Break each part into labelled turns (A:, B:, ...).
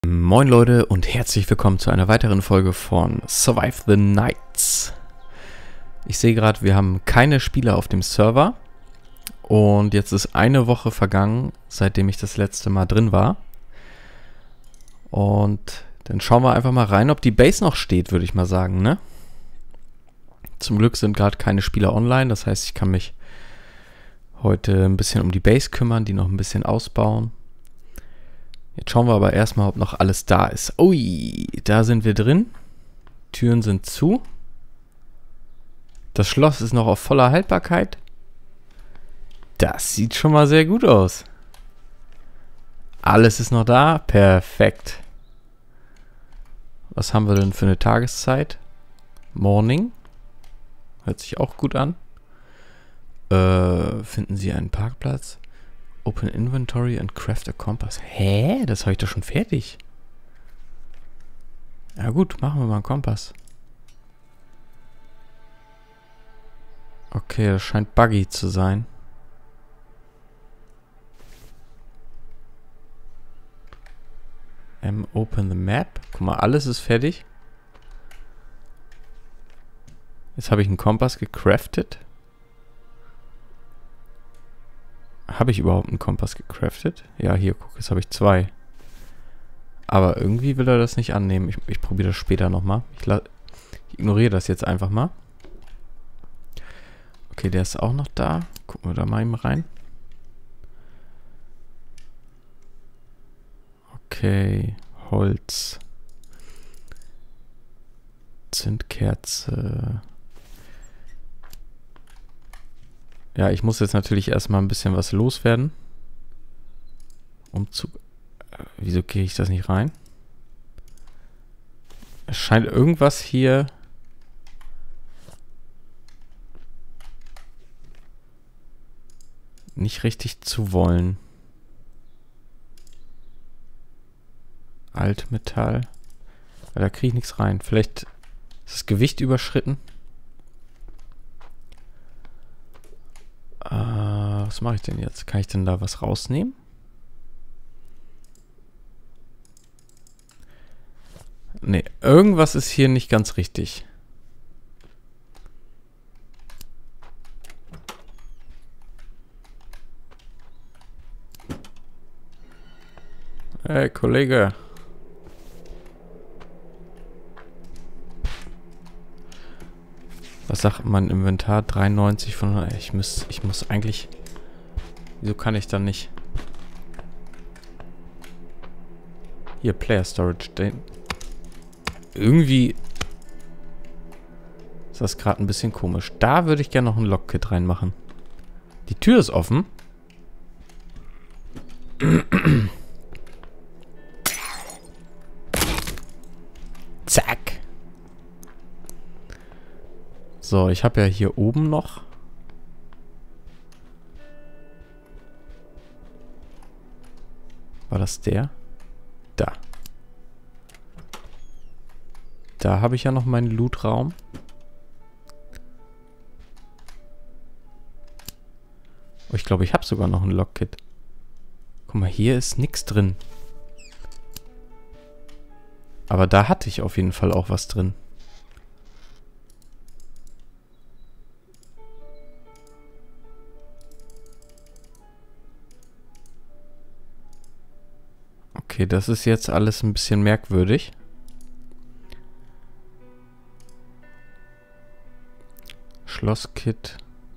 A: Moin Leute und herzlich willkommen zu einer weiteren Folge von Survive the Nights. Ich sehe gerade, wir haben keine Spieler auf dem Server und jetzt ist eine Woche vergangen, seitdem ich das letzte Mal drin war. Und dann schauen wir einfach mal rein, ob die Base noch steht, würde ich mal sagen, ne? Zum Glück sind gerade keine Spieler online, das heißt, ich kann mich heute ein bisschen um die Base kümmern, die noch ein bisschen ausbauen. Jetzt schauen wir aber erstmal, ob noch alles da ist. Ui, da sind wir drin. Türen sind zu. Das Schloss ist noch auf voller Haltbarkeit. Das sieht schon mal sehr gut aus. Alles ist noch da. Perfekt. Was haben wir denn für eine Tageszeit? Morning. Hört sich auch gut an. Finden Sie einen Parkplatz? Open Inventory and Craft a Kompass. Hä? Das habe ich doch schon fertig. Ja gut, machen wir mal einen Kompass. Okay, das scheint buggy zu sein. Open the map. Guck mal, alles ist fertig. Jetzt habe ich einen Kompass gecraftet. Habe ich überhaupt einen Kompass gecraftet? Ja, hier, guck, jetzt habe ich 2. Aber irgendwie will er das nicht annehmen. Ich probiere das später nochmal. Ich ignoriere das jetzt einfach mal. Okay, der ist auch noch da. Gucken wir da mal eben rein. Okay, Holz. Zündkerze. Ja, ich muss jetzt natürlich erstmal ein bisschen was loswerden. Wieso gehe ich das nicht rein? Es scheint irgendwas hier nicht richtig zu wollen. Altmetall. Da kriege ich nichts rein. Vielleicht ist das Gewicht überschritten. Was mache ich denn jetzt? Kann ich denn da was rausnehmen? Ne, irgendwas ist hier nicht ganz richtig. Hey, Kollege. Was sagt mein Inventar? 93 von 100. Ich muss eigentlich... Wieso kann ich dann nicht? Hier, Player Storage. Irgendwie ist das gerade ein bisschen komisch. Da würde ich gerne noch ein Lockkit reinmachen. Die Tür ist offen. Zack. So, ich habe ja hier oben noch... War das der? Da. Da habe ich ja noch meinen Lootraum. Oh, ich glaube, ich habe sogar noch ein Lockkit. Guck mal, hier ist nichts drin. Aber da hatte ich auf jeden Fall auch was drin. Okay, das ist jetzt alles ein bisschen merkwürdig. Schlosskit.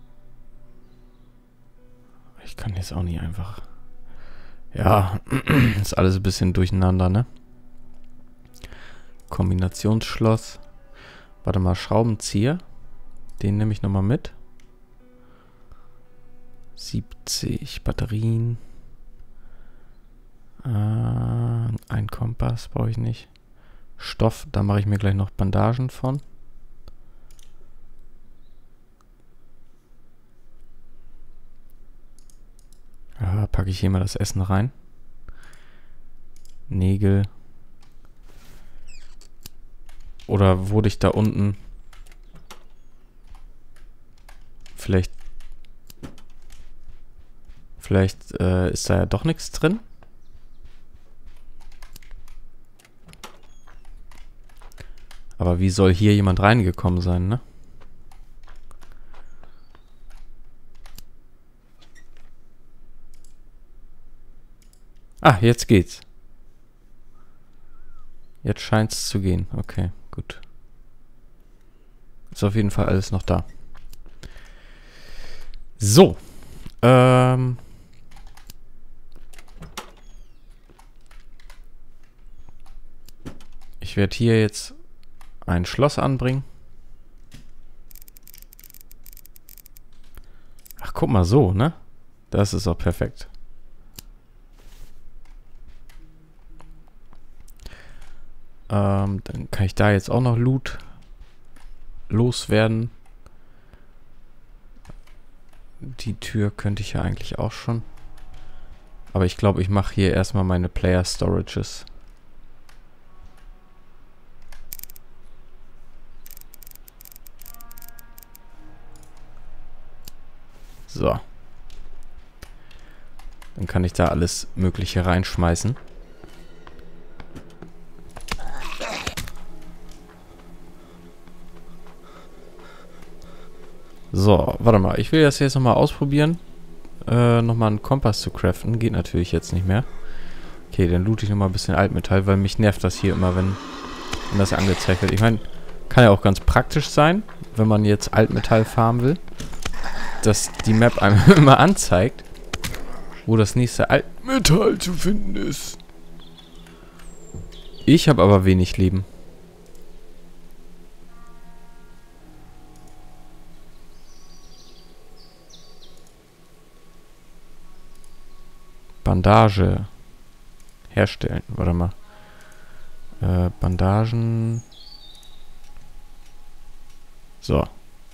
A: Ich kann jetzt auch nicht einfach... Ja, ist alles ein bisschen durcheinander, ne? Kombinationsschloss. Warte mal, Schraubenzieher. Den nehme ich nochmal mit. 70 Batterien. Ein Kompass brauche ich nicht. Stoff, da mache ich mir gleich noch Bandagen von. Ja, packe ich hier mal das Essen rein. Nägel. Oder wurde ich da unten... Vielleicht ist da ja doch nichts drin. Aber wie soll hier jemand reingekommen sein, ne? Ah, jetzt geht's. Jetzt scheint's zu gehen. Okay, gut. Ist auf jeden Fall alles noch da. So. Ich werde hier jetzt ein Schloss anbringen. Ach, guck mal so, ne? Das ist auch perfekt. Dann kann ich da jetzt auch noch Loot loswerden. Die Tür könnte ich ja eigentlich auch schon. Aber ich glaube, ich mache hier erstmal meine Player Storages. So. Dann kann ich da alles Mögliche reinschmeißen. So, warte mal. Ich will das jetzt nochmal ausprobieren. Nochmal einen Kompass zu craften. Geht natürlich jetzt nicht mehr. Okay, dann loote ich nochmal ein bisschen Altmetall, weil mich nervt das hier immer, wenn das angezeigt wird. Ich meine, kann ja auch ganz praktisch sein, wenn man jetzt Altmetall farmen will, dass die Map einem immer anzeigt, wo das nächste Altmetall zu finden ist. Ich habe aber wenig Leben. Bandage herstellen. Warte mal. Bandagen. So.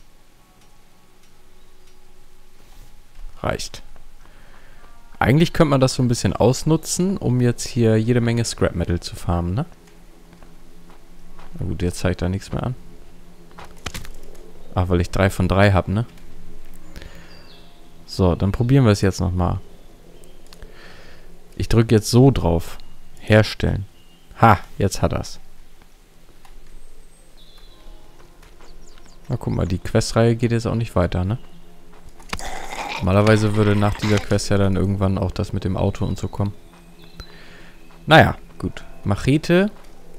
A: Reicht. Eigentlich könnte man das so ein bisschen ausnutzen, um jetzt hier jede Menge Scrap Metal zu farmen, ne? Na gut, jetzt zeigt da nichts mehr an. Ach, weil ich 3 von 3 habe, ne? So, dann probieren wir es jetzt nochmal. Ich drücke jetzt so drauf. Herstellen. Ha, jetzt hat er's. Na guck mal, die Questreihe geht jetzt auch nicht weiter, ne? Normalerweise würde nach dieser Quest ja dann irgendwann auch das mit dem Auto und so kommen. Naja, gut. Machete.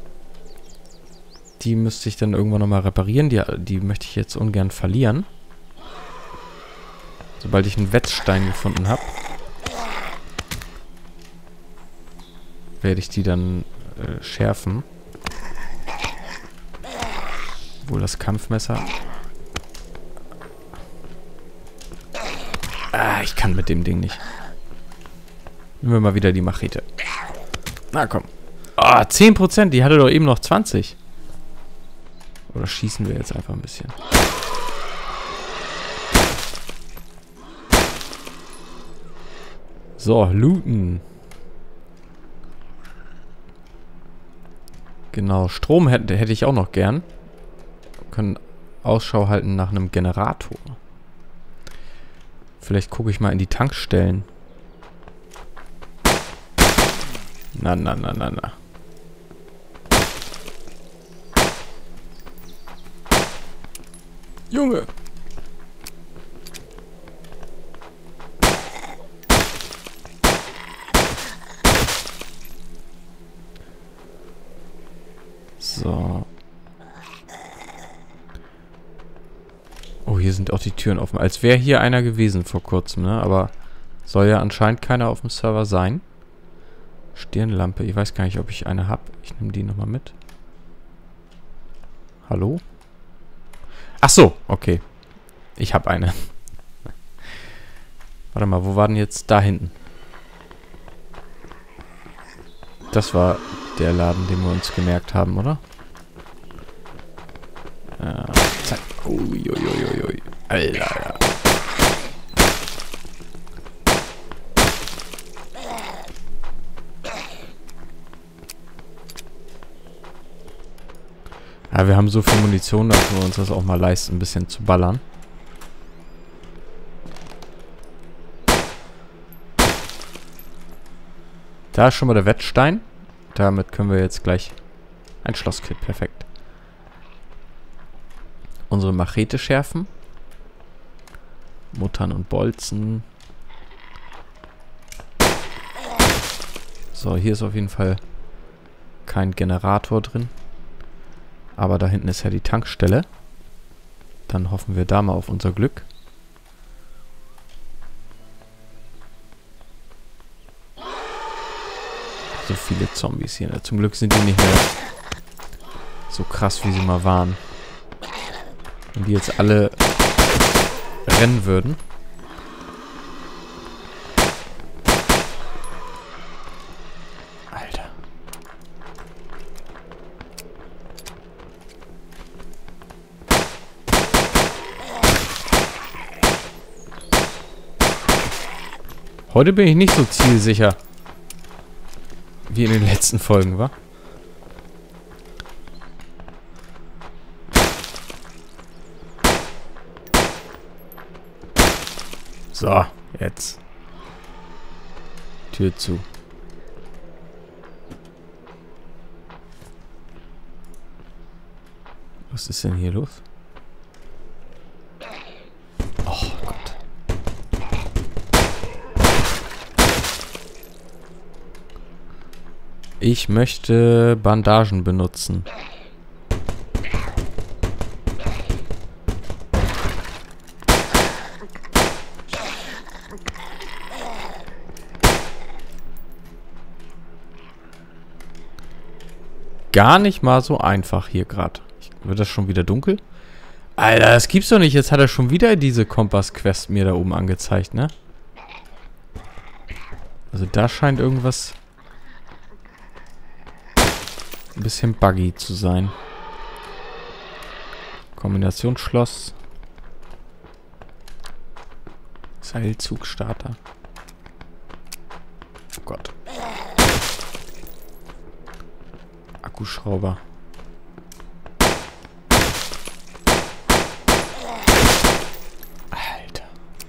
A: Die müsste ich dann irgendwann nochmal reparieren. Die möchte ich jetzt ungern verlieren. Sobald ich einen Wetzstein gefunden habe, werde ich die dann schärfen. Obwohl das Kampfmesser... Ah, ich kann mit dem Ding nicht. Nehmen wir mal wieder die Machete. Na komm. Ah, 10%, die hatte doch eben noch 20. Oder schießen wir jetzt einfach ein bisschen. So, looten. Genau, Strom hätte ich auch noch gern. Wir können Ausschau halten nach einem Generator. Vielleicht gucke ich mal in die Tankstellen. Na. Junge! So. Oh, hier sind auch die Türen offen. Als wäre hier einer gewesen vor kurzem, ne? Aber soll ja anscheinend keiner auf dem Server sein. Stirnlampe. Ich weiß gar nicht, ob ich eine habe. Ich nehme die nochmal mit. Hallo? Ach so, okay. Ich habe eine. Warte mal, wo war denn jetzt da hinten? Das war der Laden, den wir uns gemerkt haben, oder? Zack. Uiuiuiui. Alter, ja. Ja, wir haben so viel Munition, dass wir uns das auch mal leisten, ein bisschen zu ballern. Da ist schon mal der Wettstein. Damit können wir jetzt gleich ein Schlosskit. Perfekt. unsere Machete schärfen. Muttern und Bolzen. So, hier ist auf jeden Fall kein Generator drin. Aber da hinten ist ja die Tankstelle. Dann hoffen wir da mal auf unser Glück. So viele Zombies hier. Zum Glück sind die nicht mehr so krass, wie sie mal waren. Wenn die jetzt alle rennen würden. Alter. Heute bin ich nicht so zielsicher. Wie in den letzten Folgen, wa? So, jetzt. Tür zu. Was ist denn hier los? Oh Gott. Ich möchte Bandagen benutzen. Gar nicht mal so einfach hier gerade. Wird das schon wieder dunkel? Alter, das gibt's doch nicht. Jetzt hat er schon wieder diese Kompass-Quest mir da oben angezeigt, ne? Also da scheint irgendwas ein bisschen buggy zu sein. Kombinationsschloss. Seilzugstarter. Oh Gott. Akkuschrauber. Alter.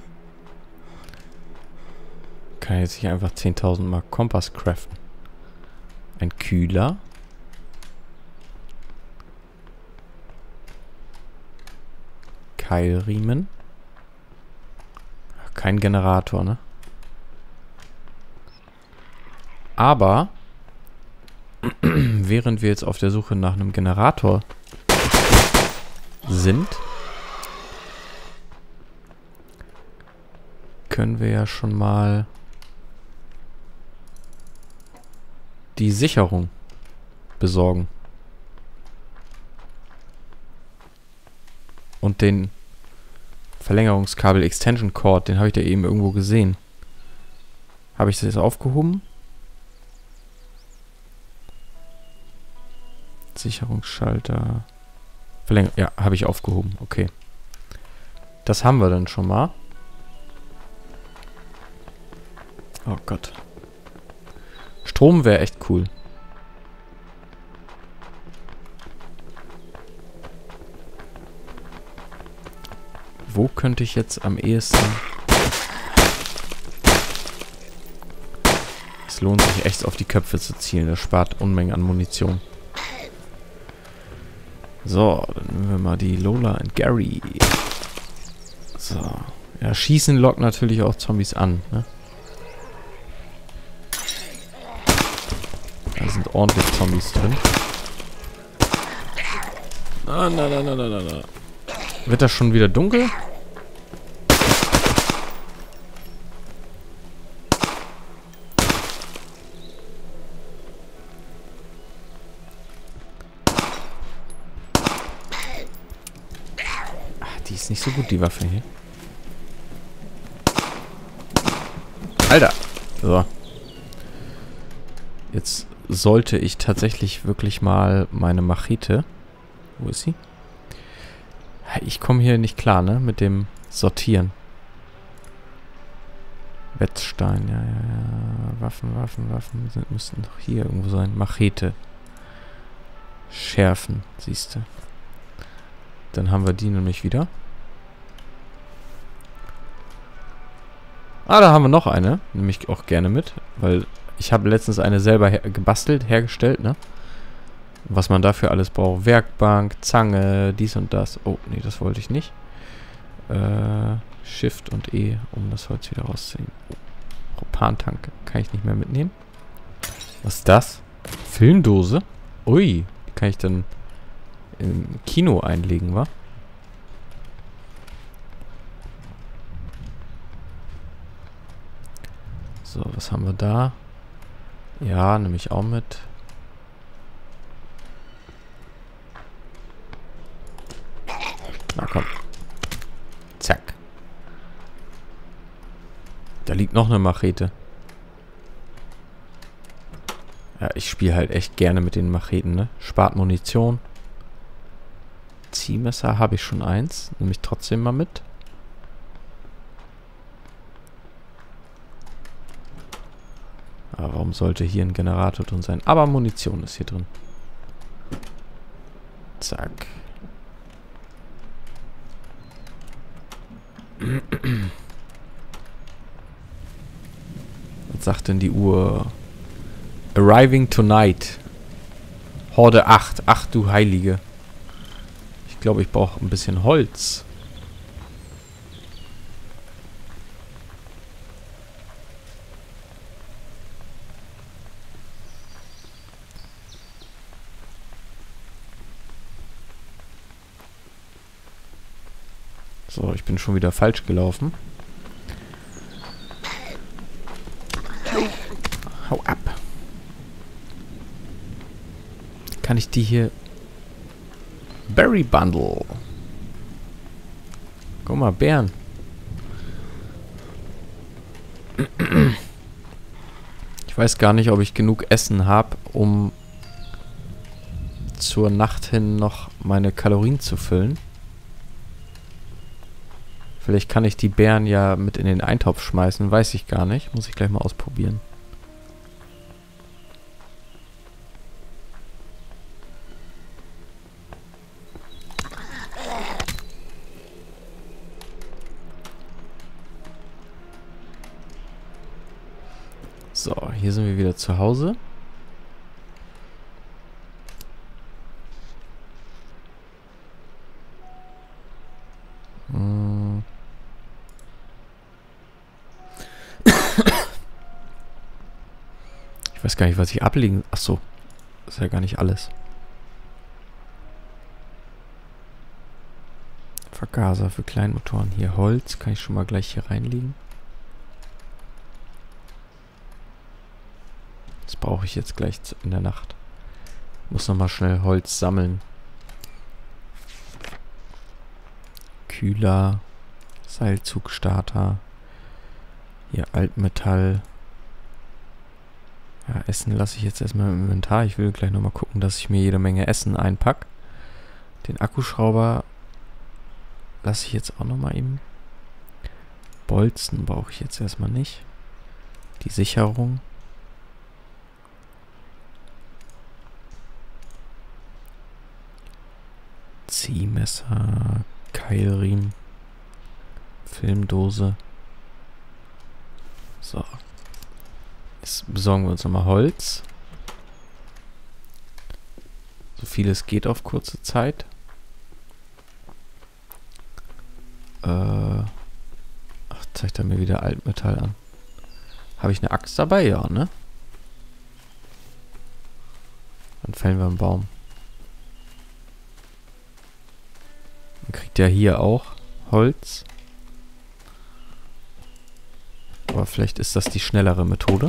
A: Kann jetzt hier einfach 10.000 Mal Kompass craften. Ein Kühler. Keilriemen. Kein Generator, ne? Aber während wir jetzt auf der Suche nach einem Generator sind, können wir ja schon mal die Sicherung besorgen. Und den Verlängerungskabel Extension Cord, den habe ich da eben irgendwo gesehen. Habe ich das jetzt aufgehoben? Sicherungsschalter. Ja, habe ich aufgehoben. Okay. Das haben wir dann schon mal. Oh Gott. Strom wäre echt cool. Wo könnte ich jetzt am ehesten... Es lohnt sich echt auf die Köpfe zu zielen. Das spart Unmengen an Munition. So, dann nehmen wir mal die Lola und Gary. So. Ja, Schießen lockt natürlich auch Zombies an, ne? Da sind ordentlich Zombies drin. Na. Wird das schon wieder dunkel? Die ist nicht so gut, die Waffe hier. Alter! So. Jetzt sollte ich tatsächlich wirklich mal meine Machete... Wo ist sie? Ich komme hier nicht klar, ne? Mit dem Sortieren. Wetzstein, ja. Waffen müssten doch hier irgendwo sein. Machete. Schärfen, siehst du. Dann haben wir die nämlich wieder. Ah, da haben wir noch eine. Nehme ich auch gerne mit. Weil ich habe letztens eine selber hergestellt, ne? Was man dafür alles braucht. Werkbank, Zange, dies und das. Oh, nee, das wollte ich nicht. Shift und E, um das Holz wieder rauszunehmen. Oh, Propantank kann ich nicht mehr mitnehmen. Was ist das? Filmdose? Ui, die kann ich dann im Kino einlegen, wa? So, was haben wir da? Ja, nehme ich auch mit. Na komm. Zack. Da liegt noch eine Machete. Ja, ich spiele halt echt gerne mit den Macheten, ne? Spart Munition. Ziehmesser habe ich schon eins. Nehme ich trotzdem mal mit. Aber warum sollte hier ein Generator drin sein? Aber Munition ist hier drin. Zack. Was sagt denn die Uhr? Arriving tonight. Horde 8. Ach du Heilige. Ich glaube, ich brauche ein bisschen Holz. So, ich bin schon wieder falsch gelaufen. Hau ab. Kann ich die hier... Berry Bundle. Guck mal, Bären. Ich weiß gar nicht, ob ich genug Essen habe, um zur Nacht hin noch meine Kalorien zu füllen. Vielleicht kann ich die Beeren ja mit in den Eintopf schmeißen. Weiß ich gar nicht. Muss ich gleich mal ausprobieren. So, hier sind wir wieder zu Hause. Ich weiß gar nicht, was ich ablegen... Achso, das ist ja gar nicht alles. Vergaser für Kleinmotoren. Hier Holz, kann ich schon mal gleich hier reinlegen. Das brauche ich jetzt gleich in der Nacht. Muss nochmal schnell Holz sammeln. Kühler, Seilzugstarter. Hier Altmetall. Ja, Essen lasse ich jetzt erstmal im Inventar. Ich will gleich nochmal gucken, dass ich mir jede Menge Essen einpacke. Den Akkuschrauber lasse ich jetzt auch nochmal eben. Bolzen brauche ich jetzt erstmal nicht. Die Sicherung. Ziehmesser, Keilriemen, Filmdose. So. Jetzt besorgen wir uns nochmal Holz. So viel es geht auf kurze Zeit. Ach, zeigt er mir wieder Altmetall an. Habe ich eine Axt dabei? Ja, ne? Dann fällen wir einen Baum. Dann kriegt er hier auch Holz. Aber vielleicht ist das die schnellere Methode.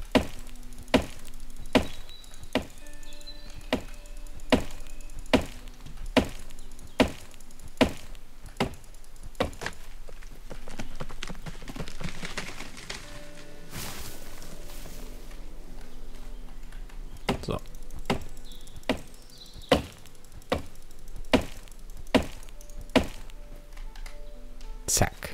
A: So. Zack.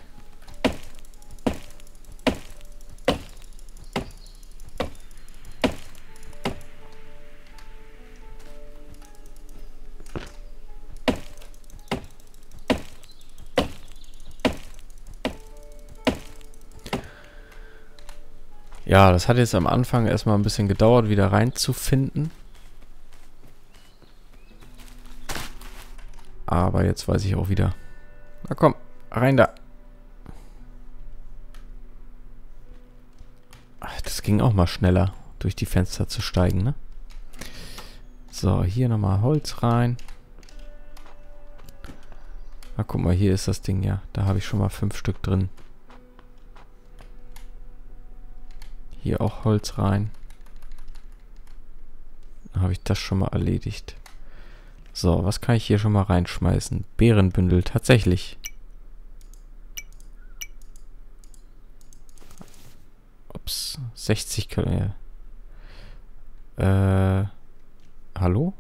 A: Ja, das hat jetzt am Anfang erstmal ein bisschen gedauert, wieder reinzufinden. Aber jetzt weiß ich auch wieder. Na komm, rein da. Ach, das ging auch mal schneller, durch die Fenster zu steigen, ne? So, hier nochmal Holz rein. Na, guck mal, hier ist das Ding, ja. Da habe ich schon mal 5 Stück drin. Hier auch Holz rein. Dann habe ich das schon mal erledigt. So, was kann ich hier schon mal reinschmeißen? Beerenbündel, tatsächlich. Ups, 60 Kalorien. Hallo?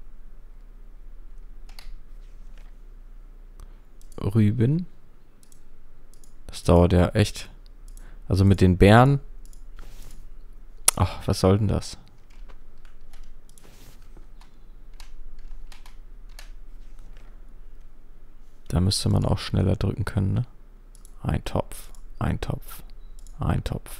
A: Rüben. Das dauert ja echt. Also mit den Beeren. Ach, was soll denn das? Da müsste man auch schneller drücken können, ne? Ein Topf, ein Topf, ein Topf.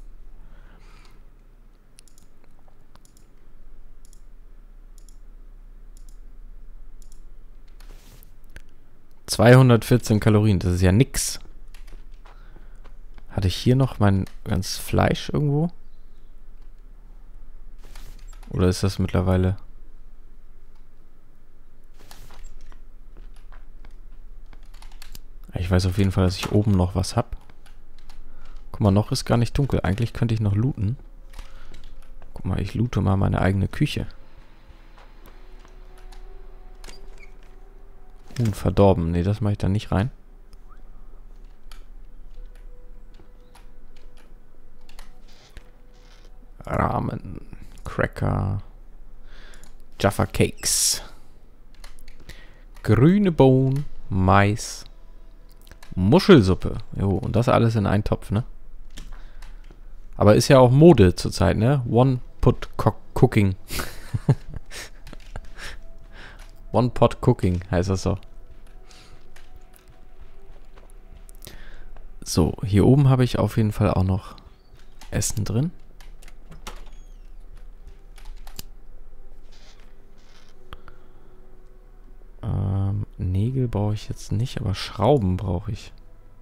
A: ...214 Kalorien, das ist ja nix. Hatte ich hier noch mein ganzes Fleisch irgendwo? Oder ist das mittlerweile... Ich weiß auf jeden Fall, dass ich oben noch was habe. Guck mal, noch ist gar nicht dunkel. Eigentlich könnte ich noch looten. Guck mal, ich loote mal meine eigene Küche. Verdorben. Ne, das mache ich dann nicht rein. Ramen. Cracker. Jaffa Cakes. Grüne Bohnen. Mais. Muschelsuppe. Jo, und das alles in einen Topf, ne? Aber ist ja auch Mode zurzeit, ne? One-Pot-Cooking. One-Pot-Cooking heißt das so. So, hier oben habe ich auf jeden Fall auch noch Essen drin. Nägel brauche ich jetzt nicht, aber Schrauben brauche ich.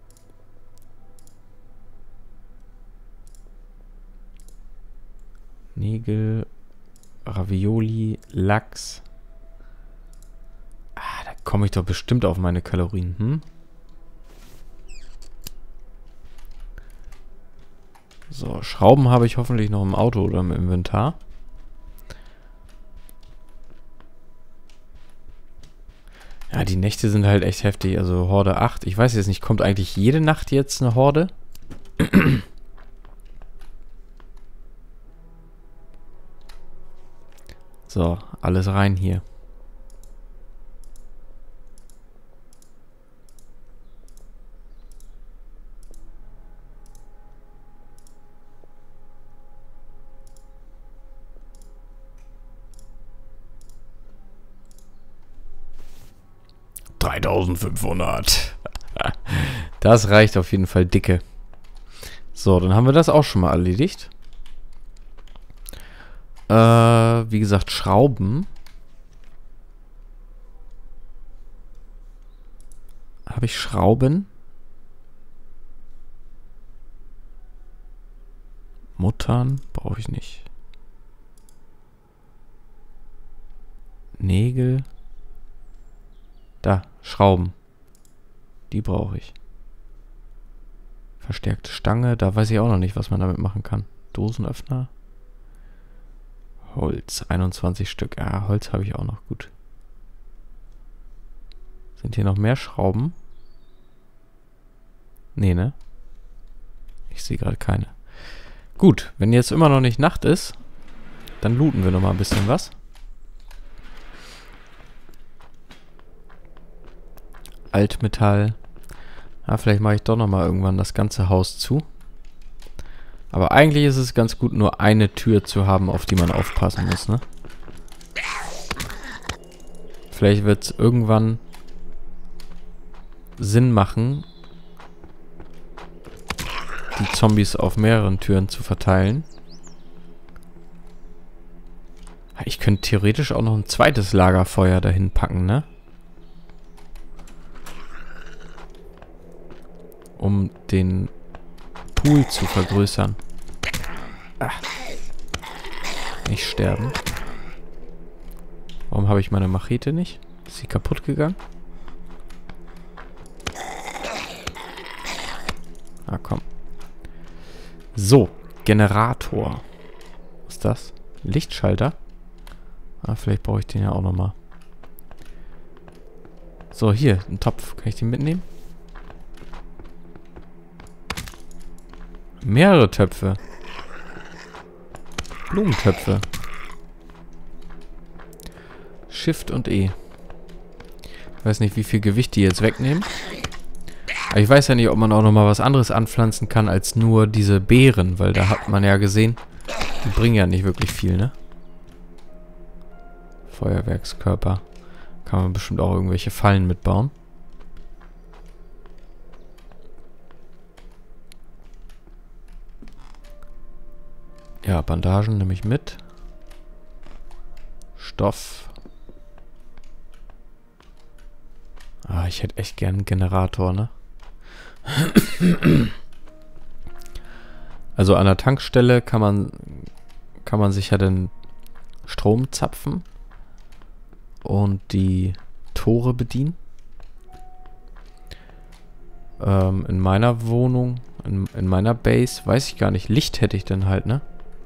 A: Nägel, Ravioli, Lachs. Ah, da komme ich doch bestimmt auf meine Kalorien, hm? So, Schrauben habe ich hoffentlich noch im Auto oder im Inventar. Ja, die Nächte sind halt echt heftig. Also Horde 8. Ich weiß jetzt nicht, kommt eigentlich jede Nacht jetzt eine Horde? So, alles rein hier. $3.500. Das reicht auf jeden Fall dicke. So, dann haben wir das auch schon mal erledigt. Wie gesagt, Schrauben. Habe ich Schrauben? Muttern brauche ich nicht. Nägel. Da, Schrauben. Die brauche ich. Verstärkte Stange, da weiß ich auch noch nicht, was man damit machen kann. Dosenöffner. Holz, 21 Stück. Ja, Holz habe ich auch noch, gut. Sind hier noch mehr Schrauben? Nee, ne? Ich sehe gerade keine. Gut, wenn jetzt immer noch nicht Nacht ist, dann looten wir noch mal ein bisschen was. Altmetall. Ja, vielleicht mache ich doch noch mal irgendwann das ganze Haus zu. Aber eigentlich ist es ganz gut, nur eine Tür zu haben, auf die man aufpassen muss, ne? Vielleicht wird es irgendwann Sinn machen, die Zombies auf mehreren Türen zu verteilen. Ich könnte theoretisch auch noch ein zweites Lagerfeuer dahin packen, ne? um den Pool zu vergrößern. Ah. Nicht sterben. Warum habe ich meine Machete nicht? Ist sie kaputt gegangen? Ah, komm. So, Generator. Was ist das? Lichtschalter? Ah, vielleicht brauche ich den ja auch nochmal. So, hier, ein Topf. Kann ich den mitnehmen? Mehrere Töpfe. Blumentöpfe. Shift und E. Ich weiß nicht, wie viel Gewicht die jetzt wegnehmen. Aber ich weiß ja nicht, ob man auch nochmal was anderes anpflanzen kann als nur diese Beeren, weil da hat man ja gesehen, die bringen ja nicht wirklich viel, ne? Feuerwerkskörper. Kann man bestimmt auch irgendwelche Fallen mitbauen. Ja, Bandagen nehme ich mit. Stoff. Ah, ich hätte echt gern einen Generator, ne? Also an der Tankstelle kann man sich ja den Strom zapfen und die Tore bedienen. In meiner Wohnung, in meiner Base, weiß ich gar nicht. Licht hätte ich dann halt, ne?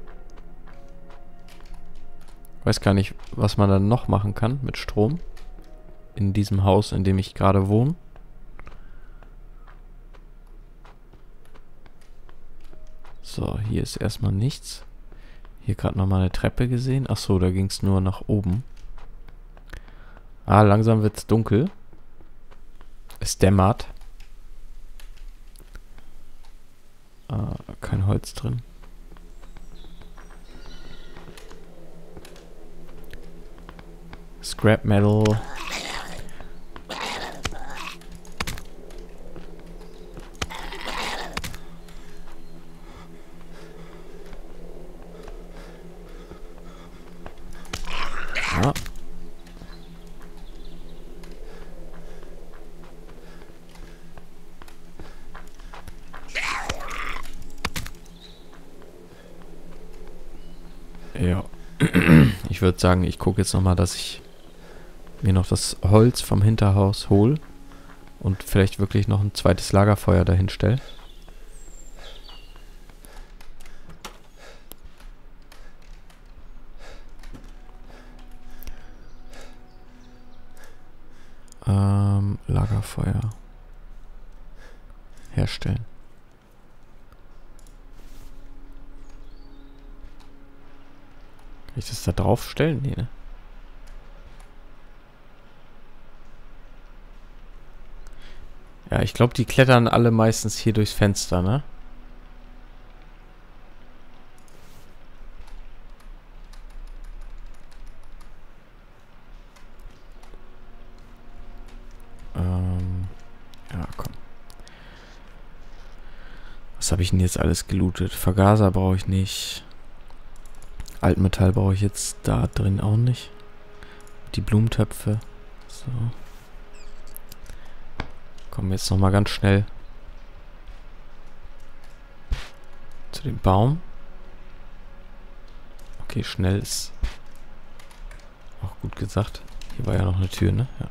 A: Weiß gar nicht, was man dann noch machen kann mit Strom. In diesem Haus, in dem ich gerade wohne. So, hier ist erstmal nichts. Hier gerade nochmal eine Treppe gesehen. Achso, da ging es nur nach oben. Ah, langsam wird es dunkel. Es dämmert. Ah, kein Holz drin. Scrap Metal. Ja. Ja. Ich würde sagen, ich gucke jetzt nochmal, dass ich mir noch das Holz vom Hinterhaus hole und vielleicht wirklich noch ein zweites Lagerfeuer dahin stelle. Lagerfeuer herstellen. Kann ich das da drauf stellen? Nee, ne? Ja, ich glaube, die klettern alle meistens hier durchs Fenster, ne? Ja, komm. Was habe ich denn jetzt alles gelootet? Vergaser brauche ich nicht. Altmetall brauche ich jetzt da drin auch nicht. Die Blumentöpfe. So. Kommen wir jetzt nochmal ganz schnell zu dem Baum. Okay, schnell ist auch gut gesagt. Hier war ja noch eine Tür, ne? Ja.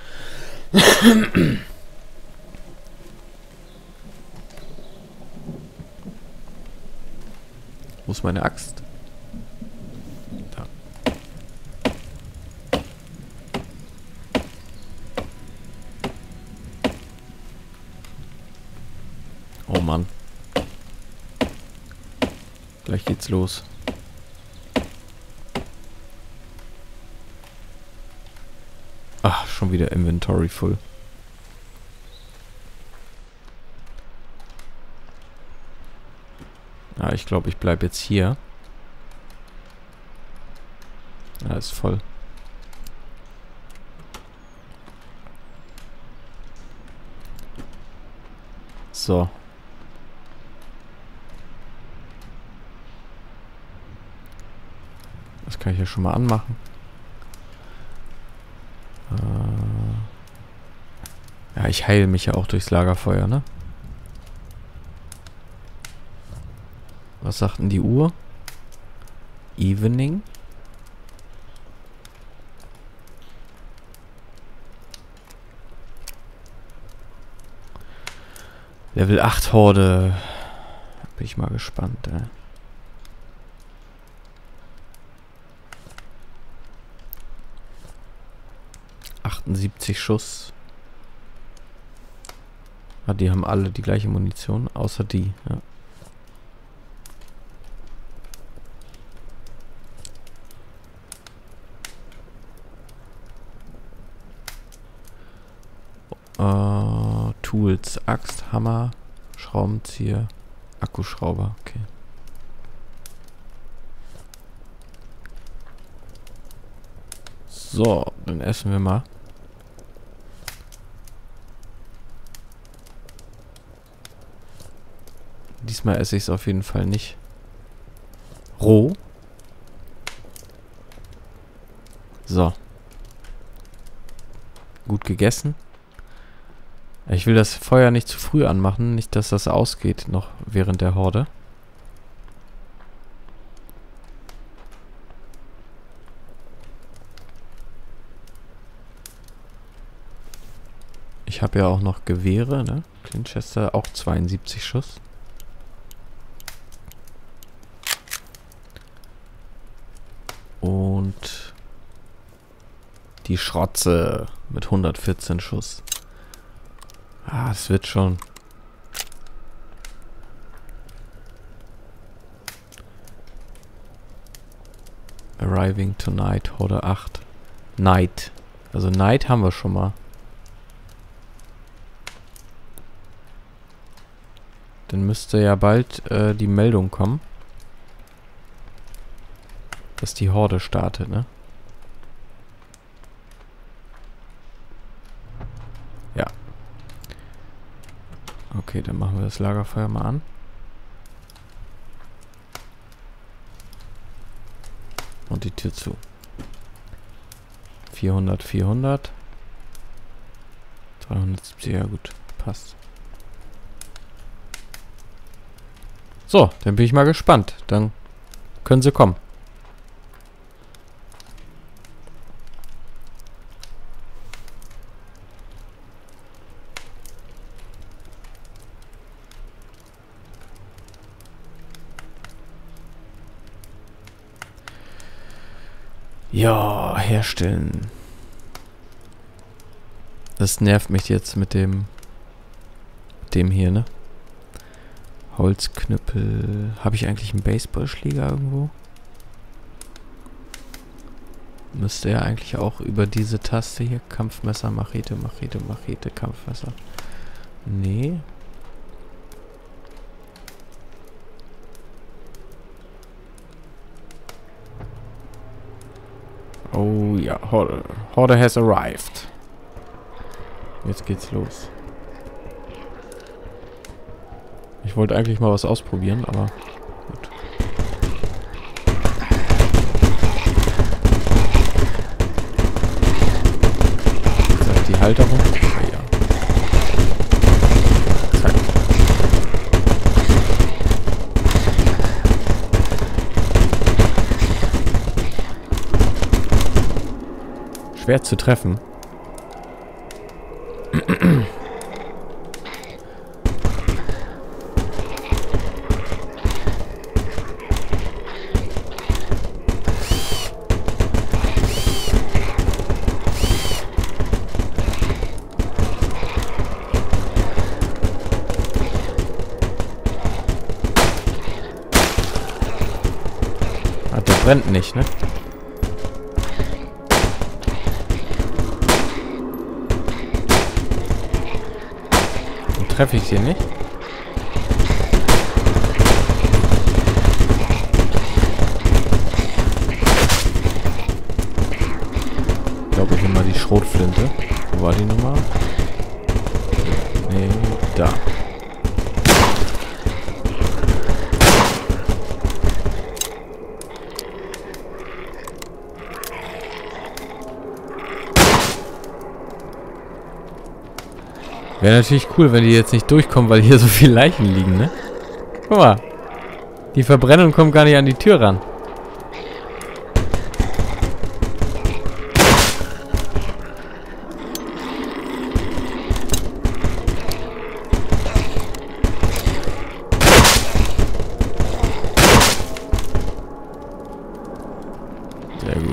A: Wo ist meine Axt? Da. Oh Mann. Gleich geht's los. Ach, schon wieder Inventory full. Ja, ich glaube, ich bleibe jetzt hier. Ja, ist voll. So. Das kann ich ja schon mal anmachen. Ja, ich heile mich ja auch durchs Lagerfeuer, ne? Was sagt denn die Uhr? Evening. Level 8 Horde. Bin ich mal gespannt, ey. Schuss. Ah, die haben alle die gleiche Munition, außer die, ja. Tools, Axt, Hammer, Schraubenzieher, Akkuschrauber, okay. So, dann essen wir mal. Diesmal esse ich es auf jeden Fall nicht roh. So. Gut gegessen. Ich will das Feuer nicht zu früh anmachen, nicht, dass das ausgeht noch während der Horde. Ich habe ja auch noch Gewehre, ne? Winchester, auch 72 Schuss. Und die Schrotze mit 114 Schuss. Ah, es wird schon. Arriving tonight, Horde 8. Night. Also Night haben wir schon mal. Dann müsste ja bald die Meldung kommen, dass die Horde startet, ne? Ja. Okay, dann machen wir das Lagerfeuer mal an. Und die Tür zu. 400, 400. 370, ja gut, passt. So, dann bin ich mal gespannt. Dann können sie kommen. Ja, herstellen. Das nervt mich jetzt mit dem hier, ne? Holzknüppel. Habe ich eigentlich einen Baseballschläger irgendwo? Müsste ja eigentlich auch über diese Taste hier. Kampfmesser, Machete, Machete, Machete, Kampfmesser. Nee. Oh ja, Horde. Horde has arrived. Jetzt geht's los. Ich wollte eigentlich mal was ausprobieren, aber gut. Zack, die Halterung. Ah, ja. Zack. Schwer zu treffen. Der brennt nicht, ne? Und treffe ich den nicht? Ich glaube, ich nehme mal die Schrotflinte. Wo war die Nummer? Nee, da. Wäre natürlich cool, wenn die jetzt nicht durchkommen, weil hier so viele Leichen liegen, ne? Guck mal. Die Verbrennung kommt gar nicht an die Tür ran. Sehr gut.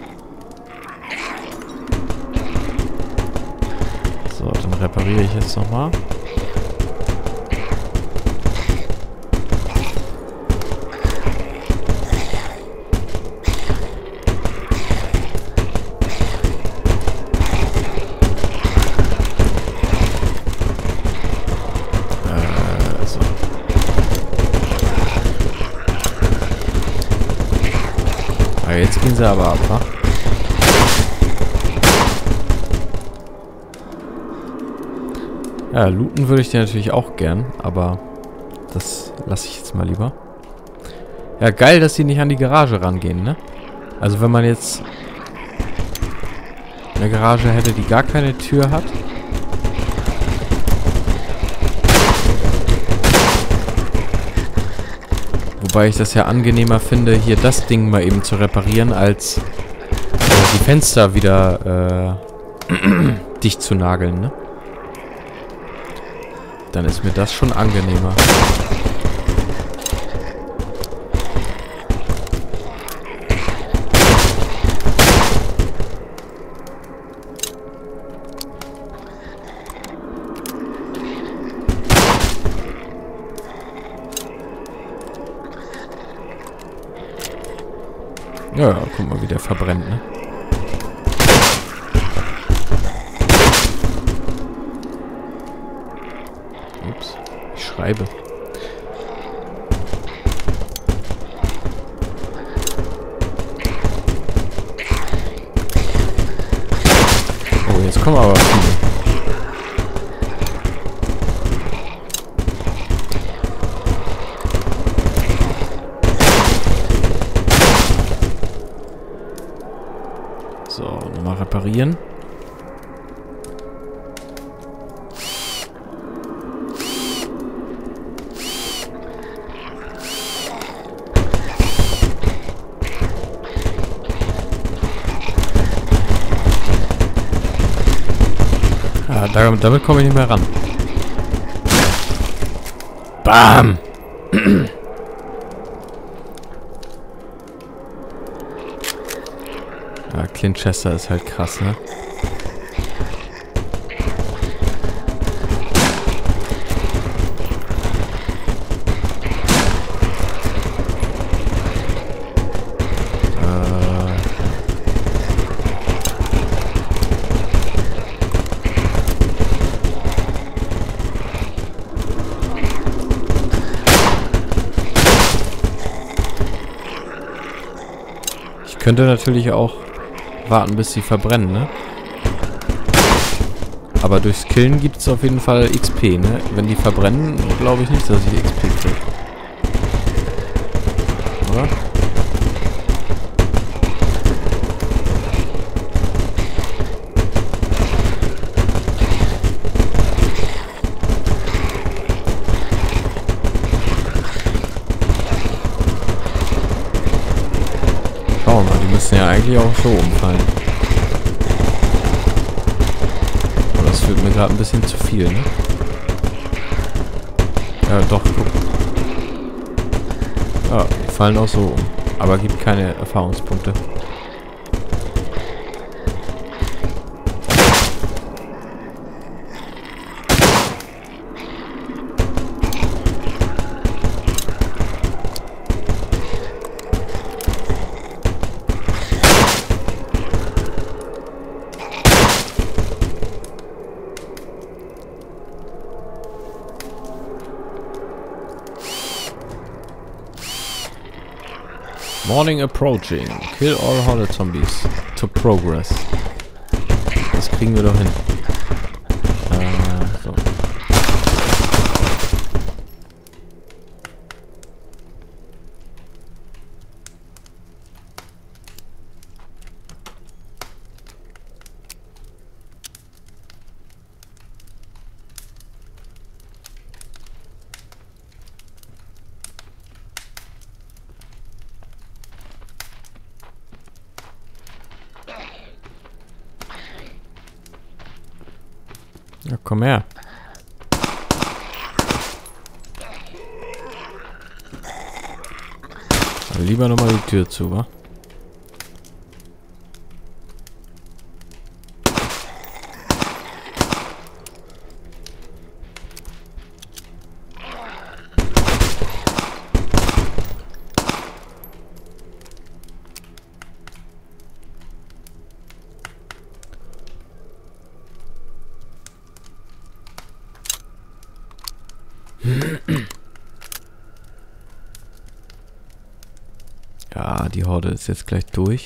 A: So, dann repariere ich jetzt nochmal. Jetzt gehen sie aber ab, wa? Ja, looten würde ich dir natürlich auch gern, aber das lasse ich jetzt mal lieber. Ja, geil, dass die nicht an die Garage rangehen, ne? Also wenn man jetzt eine Garage hätte, die gar keine Tür hat. Wobei ich das ja angenehmer finde, hier das Ding mal eben zu reparieren, als die Fenster wieder dicht zu nageln, ne? Dann ist mir das schon angenehmer. Ja, guck mal, wie der verbrennt, ne? Ups, ich schreibe. Oh, jetzt kommen aber viele. So, nochmal reparieren. Ah, damit komme ich nicht mehr ran. Bam! Ja, Clint Chester ist halt krass, ne? Ich könnte natürlich auch warten, bis sie verbrennen, ne? Aber durchs Killen gibt es auf jeden Fall XP, ne? Wenn die verbrennen, glaube ich nicht, dass ich XP kriege. Oder? Schauen wir mal, die müssen ja eigentlich auch so umfallen. Aber das wird mir gerade ein bisschen zu viel, ne? Ja, doch, guck. Ja, die fallen auch so um. Aber gibt keine Erfahrungspunkte. Morning approaching. Kill all Horde Zombies. To progress. Das kriegen wir doch hin. So. Ja, komm her. Aber lieber nochmal die Tür zu, wa? Ja, die Horde ist jetzt gleich durch.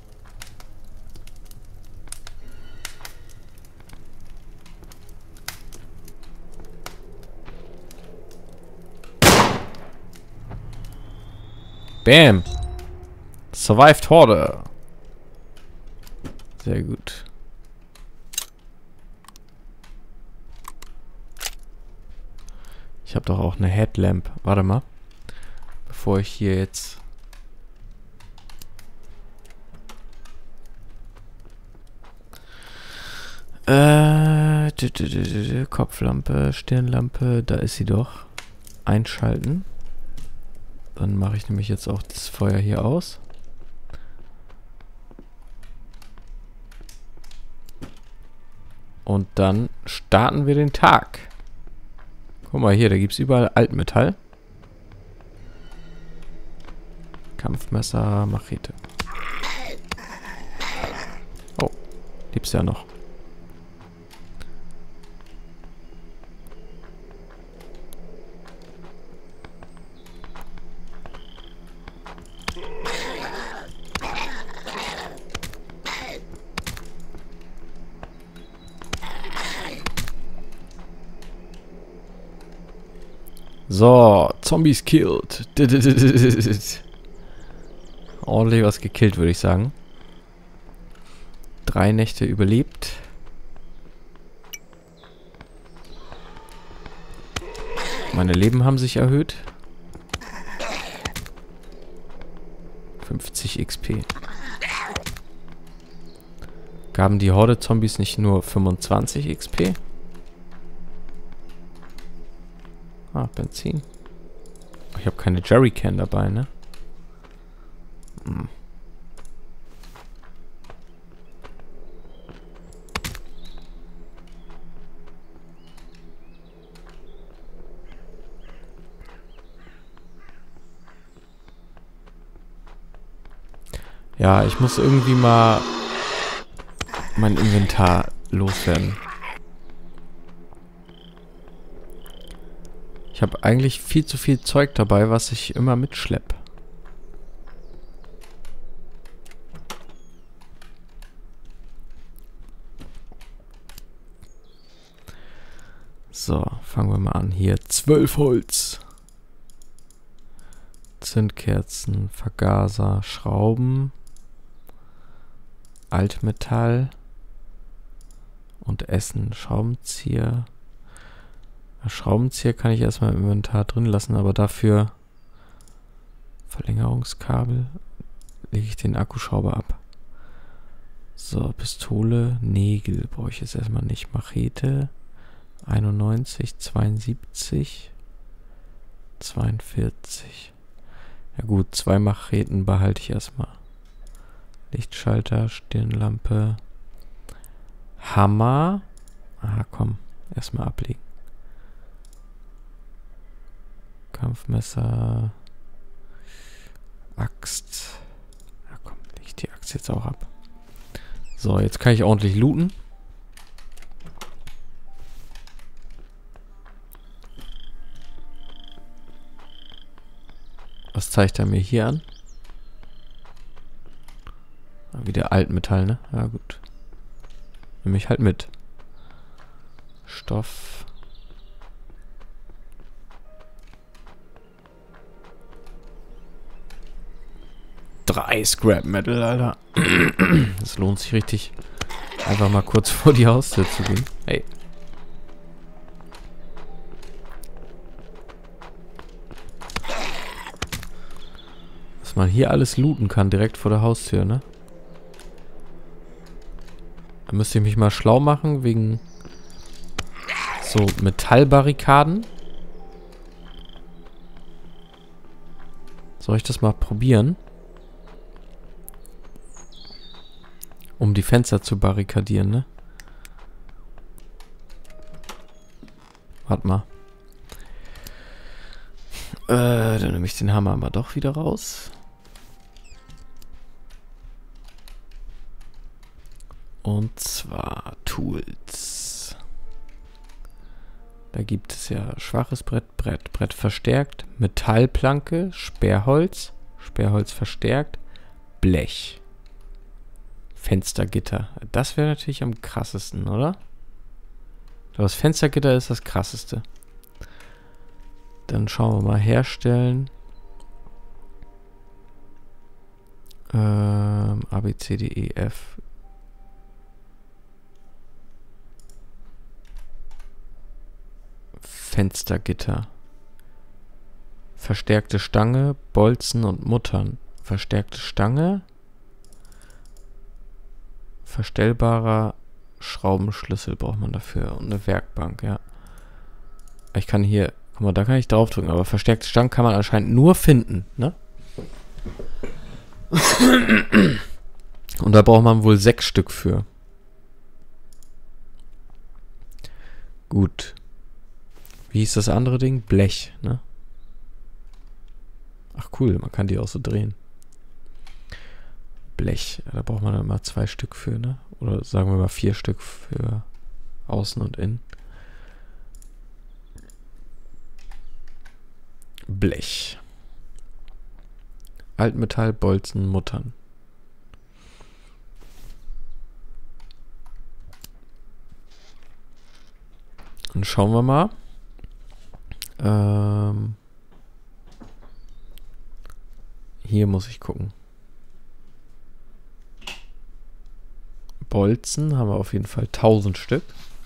A: Bam! Survived Horde. Sehr gut. Ich habe doch auch eine Headlamp. Warte mal. Bevor ich hier jetzt... Kopflampe, Stirnlampe, da ist sie doch. Einschalten. Dann mache ich nämlich jetzt auch das Feuer hier aus. Und dann starten wir den Tag. Guck mal hier, da gibt es überall Altmetall. Kampfmesser, Machete. Oh, gibt's ja noch. So, Zombies killed. Ordentlich was gekillt, würde ich sagen. 3 Nächte überlebt. Meine Leben haben sich erhöht. 50 XP. Gaben die Horde-Zombies nicht nur 25 XP? Ah, Benzin. Ich habe keine Jerrycan dabei, ne? Hm. Ja, ich muss irgendwie mal mein Inventar loswerden. Ich habe eigentlich viel zu viel Zeug dabei, was ich immer mitschlepp. So, fangen wir mal an. Hier 12 Holz. Zündkerzen, Vergaser, Schrauben, Altmetall und Essen, Schraubenzieher. Schraubenzieher kann ich erstmal im Inventar drin lassen, aber dafür Verlängerungskabel lege ich den Akkuschrauber ab. So, Pistole, Nägel brauche ich jetzt erstmal nicht. Machete 91, 72, 42. Ja gut, 2 Macheten behalte ich erstmal. Lichtschalter, Stirnlampe, Hammer. Ah, komm, erstmal ablegen. Kampfmesser, Axt. Ja komm, leg ich die Axt jetzt auch ab. So, jetzt kann ich ordentlich looten. Was zeigt er mir hier an? Wieder Altmetall, ne? Ja gut. Nehme ich halt mit. Stoff. Drei Scrap Metal, Alter. Das lohnt sich richtig. Einfach mal kurz vor die Haustür zu gehen. Hey. Was man hier alles looten kann, direkt vor der Haustür, ne? Da müsste ich mich mal schlau machen, wegen So, Metallbarrikaden. Soll ich das mal probieren? Um die Fenster zu barrikadieren, ne? Warte mal. Dann nehme ich den Hammer mal doch wieder raus. Und zwar Tools. Da gibt es ja schwaches Brett verstärkt, Metallplanke, Sperrholz verstärkt, Blech, Fenstergitter. Das wäre natürlich am krassesten, oder? Das Fenstergitter ist das krasseste. Dann schauen wir mal herstellen. A, B, C, D, E, F. Fenstergitter. Verstärkte Stange, Bolzen und Muttern. Verstärkte Stange. Verstellbarer Schraubenschlüssel braucht man dafür. Und eine Werkbank, ja. Ich kann hier... Guck mal, da kann ich draufdrücken. Aber verstärkte Stange kann man anscheinend nur finden, ne? Und da braucht man wohl 6 Stück für. Gut. Wie hieß das andere Ding? Blech, ne? Ach cool, man kann die auch so drehen. Blech, da braucht man dann mal 2 Stück für, ne? Oder sagen wir mal 4 Stück für außen und innen. Blech. Altmetall, Bolzen, Muttern. Und schauen wir mal. Hier muss ich gucken. Bolzen haben wir auf jeden Fall 1000 Stück.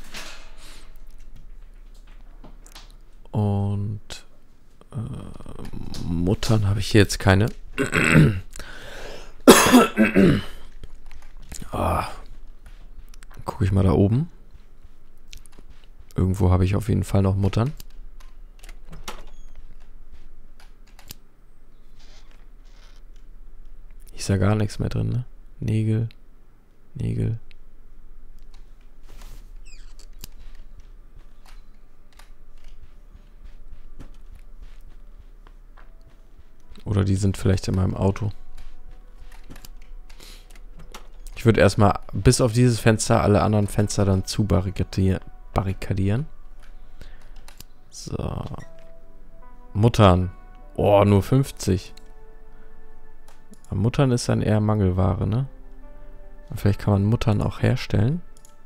A: Und Muttern habe ich hier jetzt keine. Gucke ich mal da oben. Irgendwo habe ich auf jeden Fall noch Muttern. Ist ja gar nichts mehr drin, ne? Nägel. Nägel. Oder die sind vielleicht in meinem Auto. Ich würde erstmal bis auf dieses Fenster alle anderen Fenster dann zu barrikadieren. So. Muttern. Oh, nur 50. Aber Muttern ist dann eher Mangelware, ne? Und vielleicht kann man Muttern auch herstellen.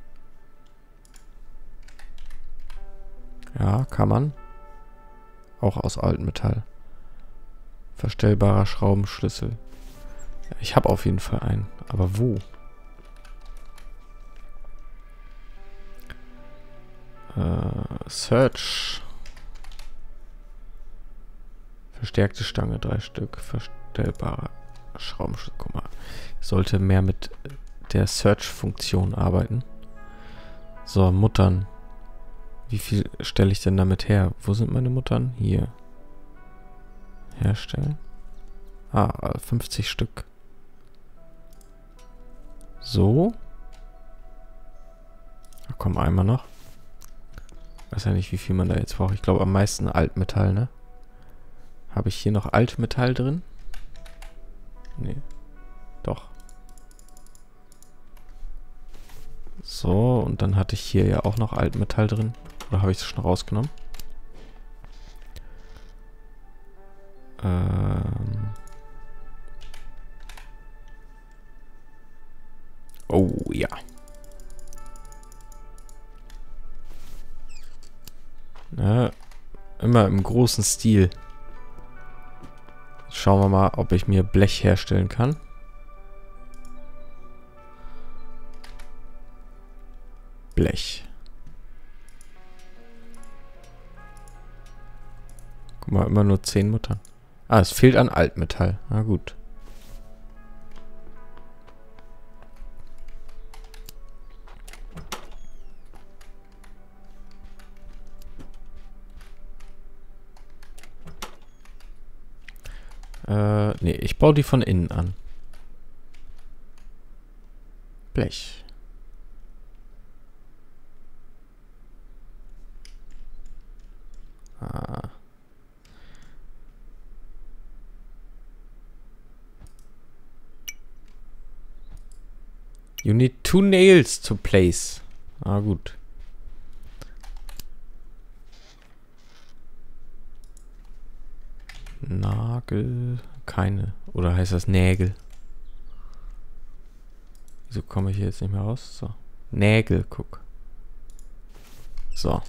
A: Ja, kann man. Auch aus Altmetall. Verstellbarer Schraubenschlüssel. Ja, ich habe auf jeden Fall einen. Aber wo? Search. Verstärkte Stange, 3 Stück. Verstellbarer Schraubenschlüssel. Guck mal. Ich sollte mehr mit der Search-Funktion arbeiten. So, Muttern. Wie viel stelle ich denn damit her? Wo sind meine Muttern? Hier. Herstellen. 50 Stück. So. Da kommen einmal noch. Weiß ja nicht, wie viel man da jetzt braucht. Ich glaube am meisten Altmetall, ne? Habe ich hier noch Altmetall drin? Nee. Doch. So, und dann hatte ich hier ja auch noch Altmetall drin. Oder habe ich es schon rausgenommen? Oh, ja. Ja, immer im großen Stil. Schauen wir mal, ob ich mir Blech herstellen kann. Blech. Guck mal, immer nur 10 Muttern. Es fehlt an Altmetall. Na gut. Nee, ich baue die von innen an. Blech. Ah. You need 2 nails to place. Ah, gut. Nagel. Keine. Oder heißt das Nägel? Wieso komme ich hier jetzt nicht mehr raus? So. Nägel, guck. So.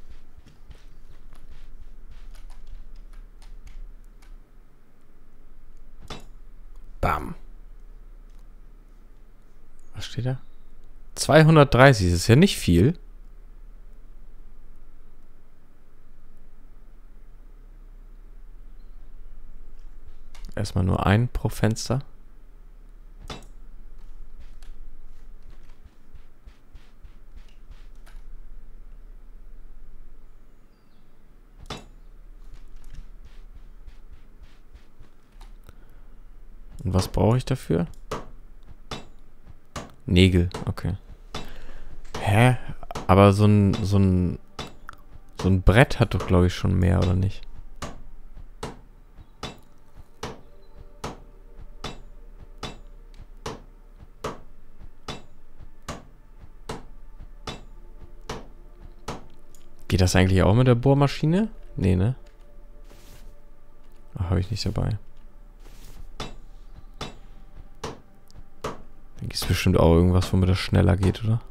A: Bam. Was steht da? 230, das ist ja nicht viel. Erstmal nur ein pro Fenster. Und was brauche ich dafür? Nägel, okay. Hä? Aber so ein Brett hat doch, glaube ich, schon mehr, oder nicht? Geht das eigentlich auch mit der Bohrmaschine? Nee, ne? Ach, habe ich nicht dabei. Da gibt es bestimmt auch irgendwas, womit das schneller geht, oder?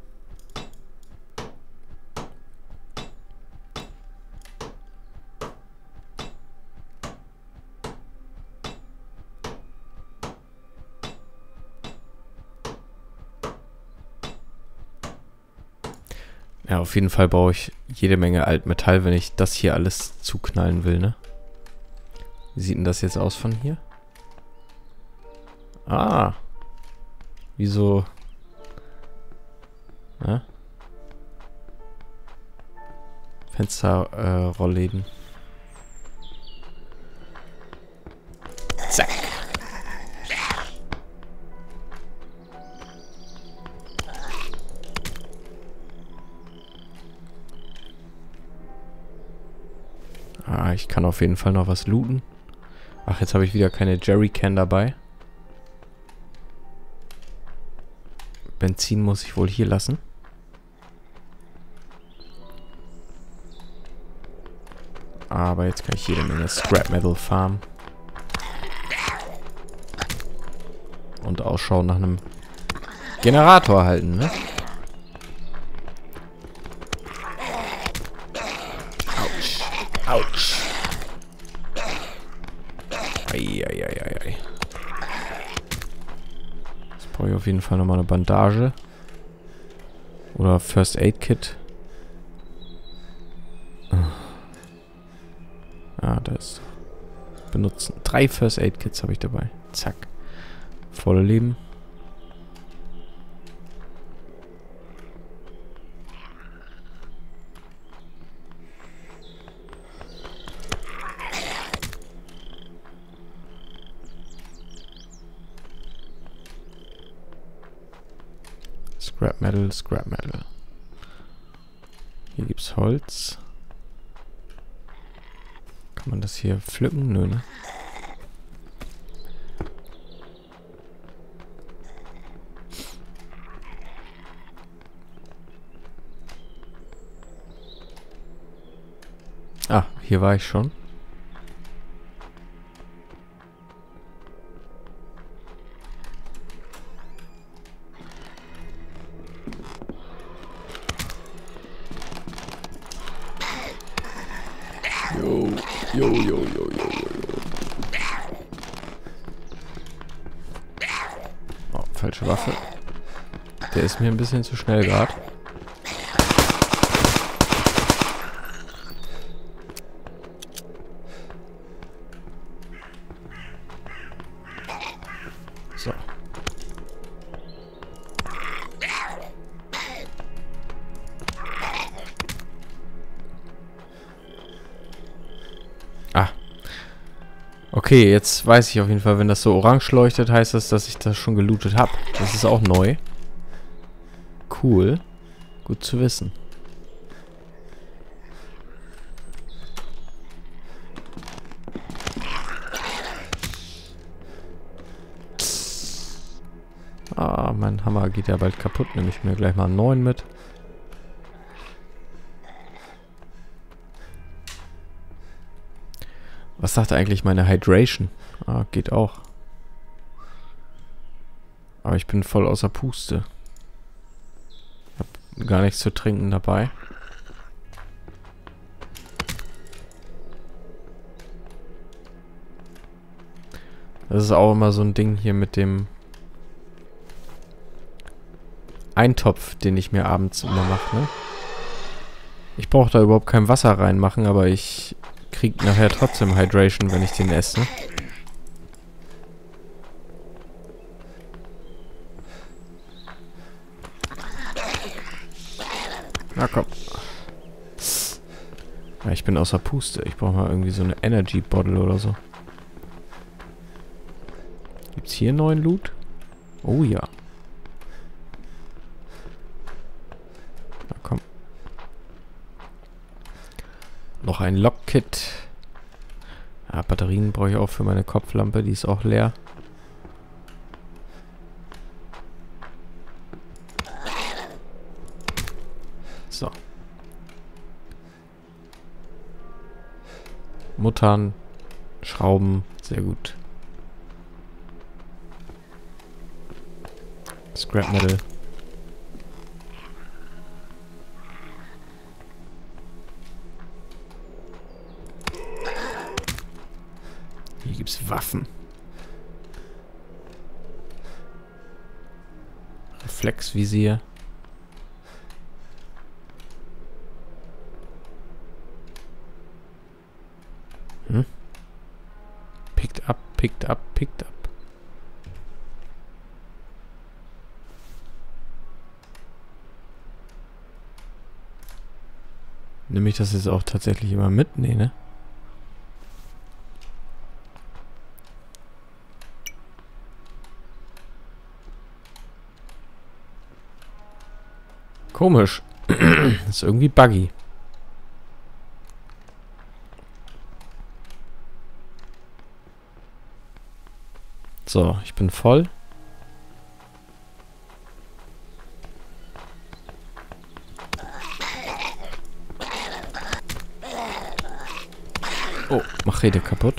A: Ja, auf jeden Fall brauche ich jede Menge Altmetall, wenn ich das hier alles zuknallen will, ne? Wie sieht denn das jetzt aus von hier? Ah. Wieso? Ja? Fensterrollläden. Zack. Ah, ich kann auf jeden Fall noch was looten. Ach, jetzt habe ich wieder keine Jerrycan dabei. Benzin muss ich wohl hier lassen. Aber jetzt kann ich jede Menge Scrap Metal farmen. Und Ausschau nach einem Generator halten, ne? Autsch. Autsch. Eieieiei. Jetzt brauche ich auf jeden Fall nochmal eine Bandage. Oder First Aid Kit. Ah, da ist. Benutzen. 3 First Aid Kits habe ich dabei. Zack. Volle Leben. Scrap Metal, Scrap Metal. Hier gibt's Holz. Kann man das hier pflücken? Nö, ne? Ah, hier war ich schon. Jo. Oh, falsche Waffe. Der ist mir ein bisschen zu schnell gerade. So. Okay, jetzt weiß ich auf jeden Fall, wenn das so orange leuchtet, heißt das, dass ich das schon gelootet habe. Das ist auch neu. Cool. Gut zu wissen. Ah, mein Hammer geht ja bald kaputt. Nehme ich mir gleich mal einen neuen mit. Was sagt eigentlich meine Hydration? Ah, geht auch. Aber ich bin voll außer Puste. Hab gar nichts zu trinken dabei. Das ist auch immer so ein Ding hier mit dem Eintopf, den ich mir abends immer mache, ne? Ich brauche da überhaupt kein Wasser reinmachen, aber ich krieg nachher trotzdem Hydration, wenn ich den esse. Na komm. Ja, ich bin außer Puste. Ich brauche mal irgendwie so eine Energy Bottle oder so. Gibt's hier neuen Loot? Oh ja. Na komm. Noch ein Lockkit. Ja, Batterien brauche ich auch für meine Kopflampe. Die ist auch leer. So. Muttern. Schrauben. Sehr gut. Scrap Metal. Hier gibt's Waffen. Reflexvisier. Picked up, picked up, picked up. Nehme ich das jetzt auch tatsächlich immer mit? Nee, ne? Komisch. Ist irgendwie buggy. So, ich bin voll. Oh, Machete kaputt.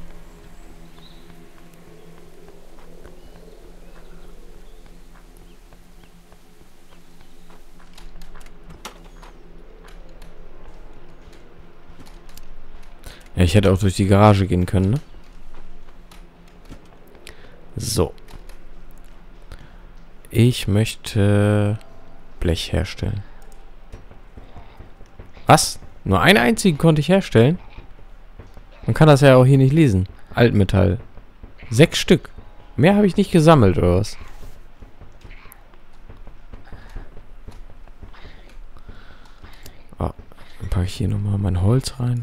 A: Ja, ich hätte auch durch die Garage gehen können, ne? So. Ich möchte Blech herstellen. Was? Nur einen einzigen konnte ich herstellen? Man kann das ja auch hier nicht lesen. Altmetall. 6 Stück. Mehr habe ich nicht gesammelt, oder was? Oh, dann packe ich hier nochmal mein Holz rein.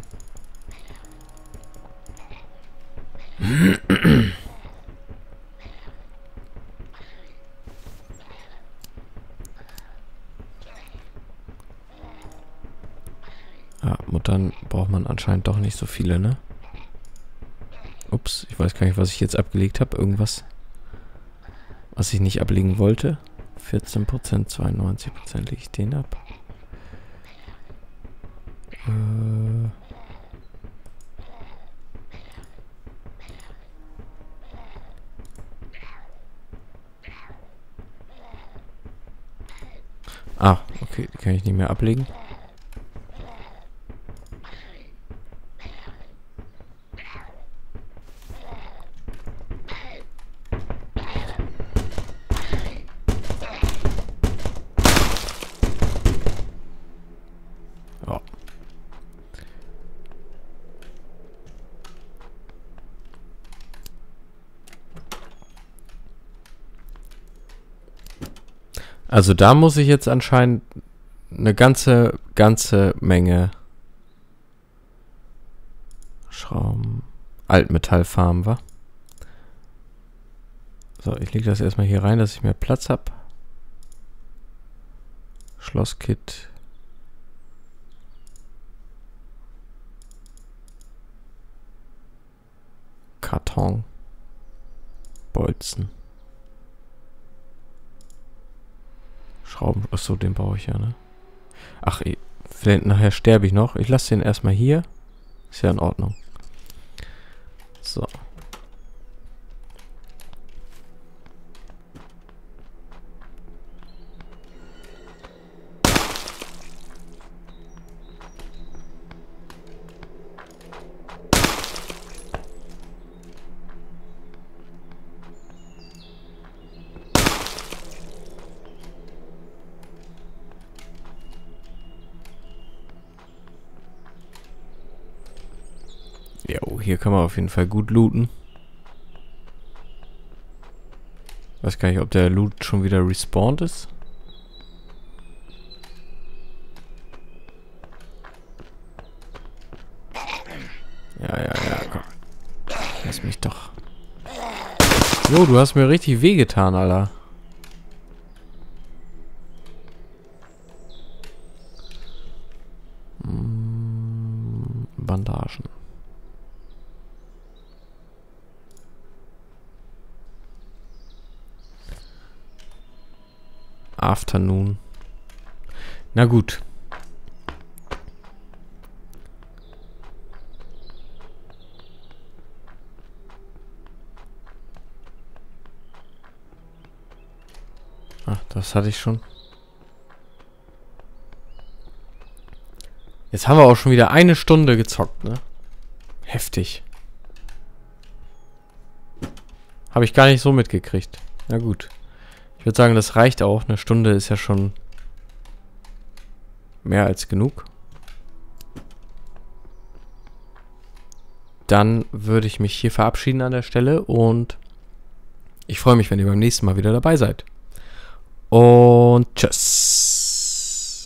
A: Ah, Muttern braucht man anscheinend doch nicht so viele, ne? Ups, ich weiß gar nicht, was ich jetzt abgelegt habe. Irgendwas, was ich nicht ablegen wollte. 14%, 92% lege ich den ab. Ah, okay, die kann ich nicht mehr ablegen. Ja. Also da muss ich jetzt anscheinend eine ganze Menge Schrauben. Altmetallfarm, wa? So, ich lege das erstmal hier rein, dass ich mehr Platz habe. Schlosskit. Karton. Bolzen. Schrauben. Achso, den brauche ich ja, ne? Ach, vielleicht nachher sterbe ich noch. Ich lasse den erstmal hier. Ist ja in Ordnung. So. Jo, hier kann man auf jeden Fall gut looten. Weiß gar nicht, ob der Loot schon wieder respawned ist. Ja, komm. Lass mich doch. Jo, du hast mir richtig wehgetan, Alter. Bandagen. Afternoon. Na gut. Ach, das hatte ich schon. Jetzt haben wir auch schon wieder 1 Stunde gezockt, ne? Heftig. Habe ich gar nicht so mitgekriegt. Na gut. Ich würde sagen, das reicht auch. 1 Stunde ist ja schon mehr als genug. Dann würde ich mich hier verabschieden an der Stelle und ich freue mich, wenn ihr beim nächsten Mal wieder dabei seid. Und tschüss.